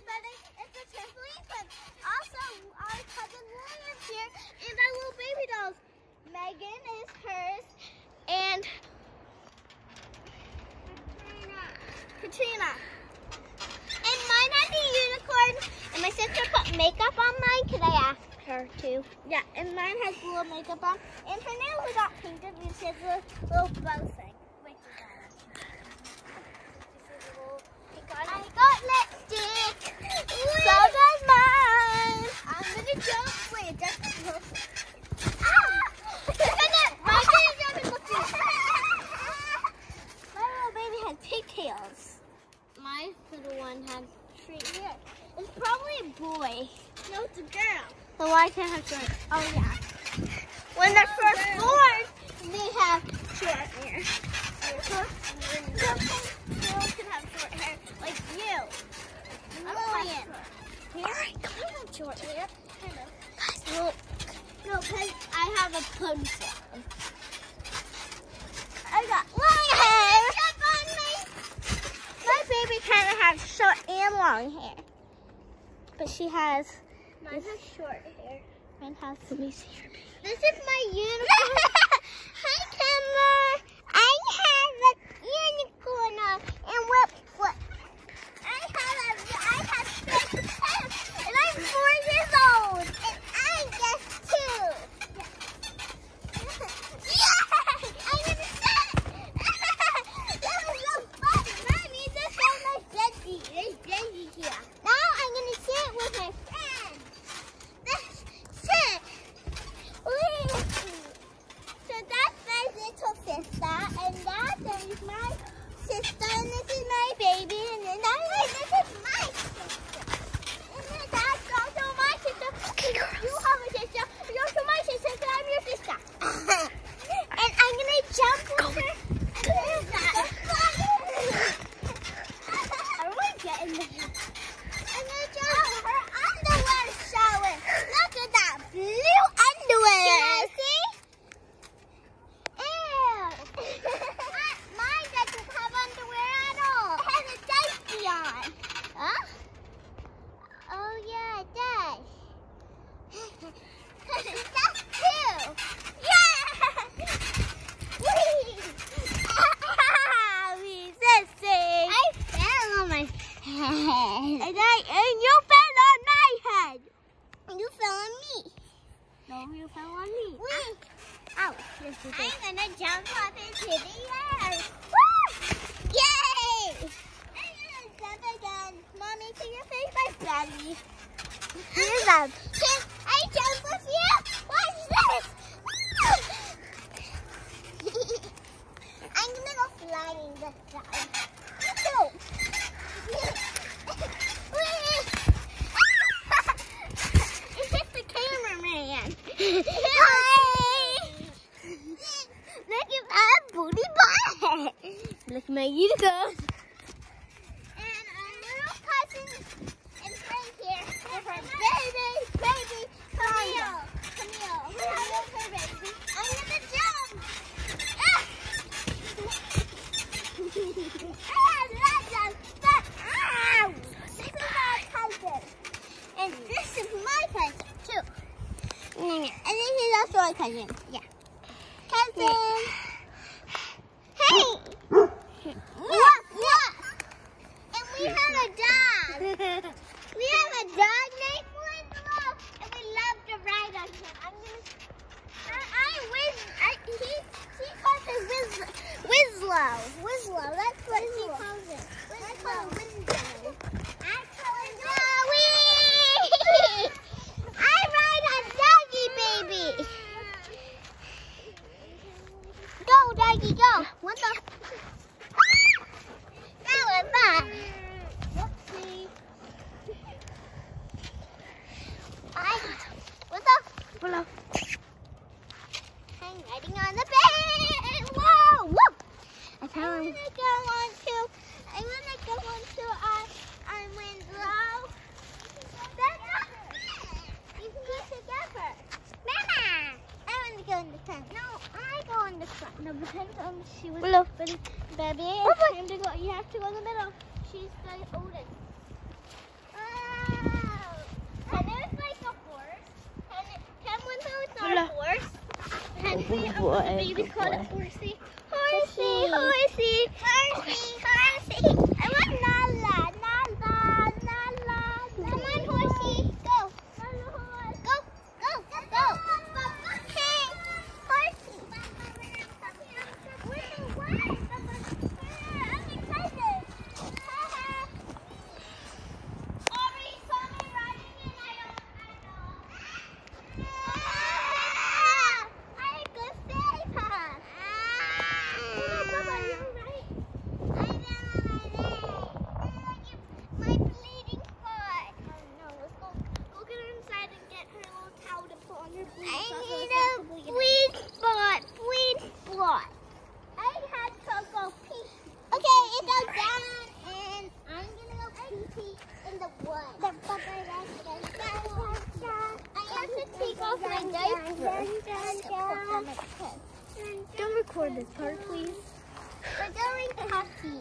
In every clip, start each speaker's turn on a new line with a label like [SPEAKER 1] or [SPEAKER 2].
[SPEAKER 1] everybody. It's the trampoline club. Also, our cousin William's here and our little baby dolls. Megan is hers and Katrina. And mine has a unicorn. And my sister put makeup on mine because I asked her to. Yeah, and mine has a little makeup on. And her nails are not painted because she has a little bow thing. Wait, I got lipstick. So does mine. I'm gonna jump. Wait, that's perfect. My little baby has pigtails. My little one has straight hair. It's probably a boy. No, it's a girl. So why can't have short? Oh yeah. When they're first born, they have short hair. Girls can have short hair, like you. Lillian. Alright, come on. I have short hair. No, because I have a ponytail. I got long hair. My baby kind of has short and long hair. But she has... Mine has short hair. Mine has... Let me see her baby. This is my unicorn. Hi, Kimber. I have a unicorn on. And what? I have 6 pets. And I'm 4 years old. And I'm just 2. Yeah! I'm going to sit. That was so fun. Mommy, this is my Benji. There's Benji here. Now I'm going to sit with my friends. Sit. So that's my little sister. And that is my sister. And this is my baby. And then this is my sister. And then that's also my sister. Okay, you have a sister. You're also my sister. So I'm your sister. And I'm going to jump with her. And there's that. I want to get in there. I'm going to jump her underwear shower. Look at that blue underwear. Can I see? Ew. Mine doesn't have underwear at all. It has a diaper on. Huh? Oh, yeah, it does. That's 2. Yeah! Whee! Resisting. I fell on my head. And you fell on my head. And you fell on me. No, you fell on me. Whee! Ow. I'm going to jump up into the air. Woo! Yay! I'm going to jump again. Mommy, can you face my belly? Here's them. Can I jump with you? Watch this. I'm going to go flying this time. Go. It's just the cameraman. Look at my booty butt. Look at my unicorn. And our little cousin is right here. With her baby, Camille. Camille, her baby. I'm gonna jump. Ow! This is my cousin. And this is my cousin too. And this is also my cousin. Yeah. Cousin. Hey! What? And we have a dog. We have a dog named Winslow. And we love to ride on him. He calls it Winslow. Winslow. That's what he calls it. Winslow. I call it Zoe. I ride a doggy baby. Go, doggy, go. What the? That was fun. Whoopsie. What the? Hello. I'm riding on the bed. Whoa, whoa. I'm gonna go on to our Winslow. You can go together. Mama. I want to go in the front. No, I go in the front. No, because she was baby. You have to go in the middle. She's the oldest.
[SPEAKER 2] boy.
[SPEAKER 1] Baby call it horsey. Horsey, horsey, horsey, horsey. I want Nala, Nala, Nala. Come on, horsey, go. Go, go, go. Hey, horsey. I'm excited. Aubrey saw me riding and I know. I could save her. Baba, you're right. I know my bleeding spot. Oh no, let's go get her inside and get her little towel to put on her bleeding spot. I need a bleed spot. Bleed spot. I had to go pee. Okay, it goes down and I'm gonna go pee in the woods. I have to take off my diaper.
[SPEAKER 2] Don't record this part, please.
[SPEAKER 1] We're going potty.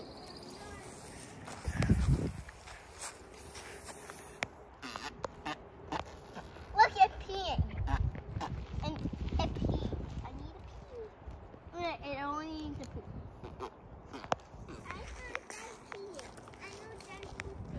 [SPEAKER 1] Look, it's peeing. And it peed. I need to pee. It only needs to pee. I heard Jen pee. I know Jen pee.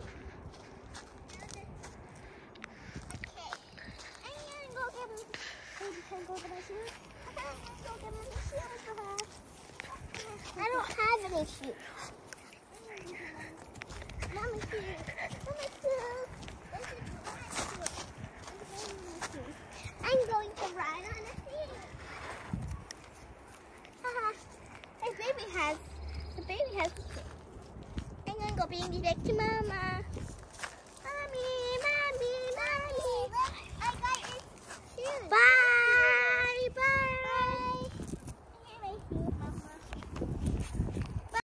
[SPEAKER 1] Okay. I'm gonna go get him. Baby, can I go get my shoes? I'm gonna go get my shoes for her. I don't have any shoes. Let me see.